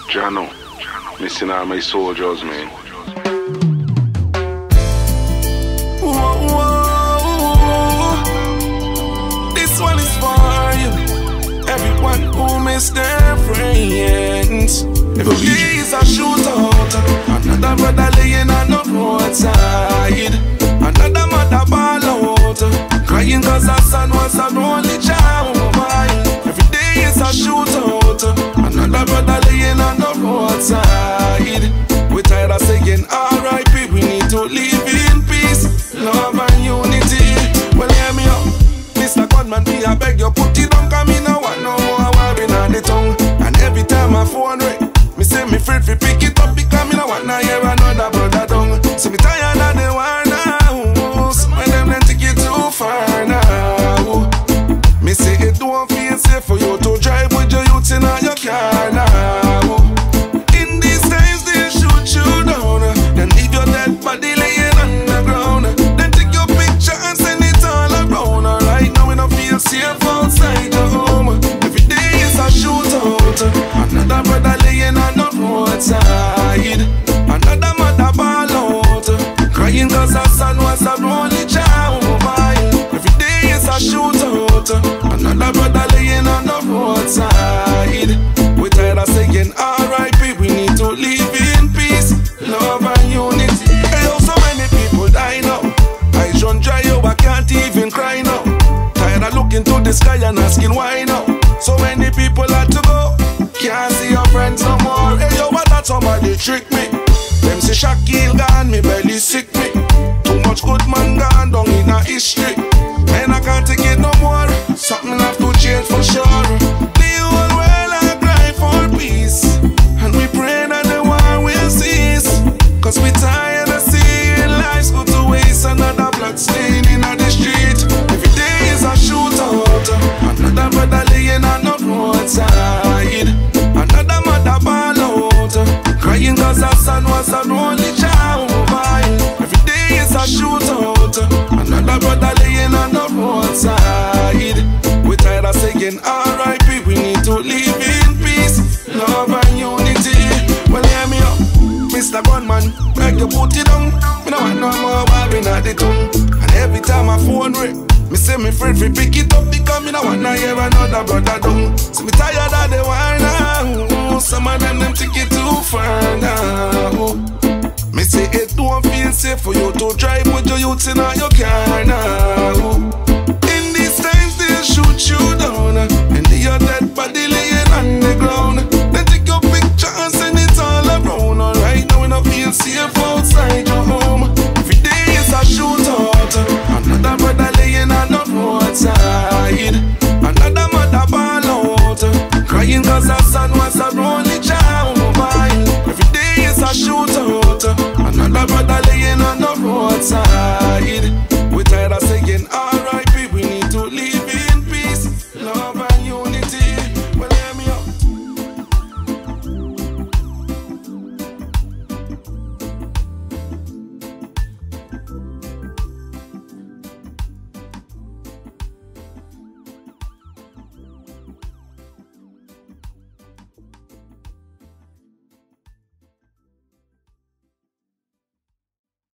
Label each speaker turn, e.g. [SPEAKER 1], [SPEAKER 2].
[SPEAKER 1] Jano, missing all my soldiers, man.
[SPEAKER 2] Whoa, whoa. This one is for you. Everyone who missed their friends. Every day is a shootout. Another brother laying on the roadside. Another mother ball out, crying cause her son was her only child. Every day is a shootout. Another brother laying on the roadside. We tired of saying R.I.P. We need to live in peace, love and unity. Well, hear me up, Mr. Gunman, me I beg you put it down, cause me no want no more worrying on the tongue. And every time my phone ring, me say me afraid to pick it up, because me no want to hear another brother down. So me tired of the war now. Some of them take it too far now. Me say it don't feel safe for you to drive with your youth in your car now. In these times they shoot you down, then leave your dead body laying on the ground. Then take your picture and send it all around. Right now we don't feel safe outside your home. Every day is a shootout. Another brother laying on the roadside. Another mother ball out, crying cause her son was her only child. Every day is a shootout. Another brother laying on the roadside. We tired of saying R.I.P. We need to live in peace, love and unity. Hey, oh, so many people die now. Eyes run dry, oh, I can't even cry now. Tired of looking to the sky and asking why now. So many people had to go, can't see your friends no more. Hey, yo, what that somebody trick me? Them say Shaquille gone, me belly sick me. Too much good man gone down in a history. Man, I can't take it no more. Something have to change for sure. The whole world I cry for peace, and we pray that the war will cease. Cause we tired of seeing lives go to waste. Another blood stain in the street. Every day is a shootout. Another brother laying on the roadside. Another mother ball out, crying cause her son was her only child. Every day is a shootout. Another brother laying on the roadside. We tired of saying R.I.P. We need to live in peace, love and unity. Well, hear me up, Mr. Gunman, beg you put it down. Me no want no more worrying at the tongue. And every time my phone ring, me say me afraid to pick it up, because me no want to hear another brother down. So me tired of the war now. Some of them take it too far now. Me say it don't feel safe for you to drive with your youth in your car now.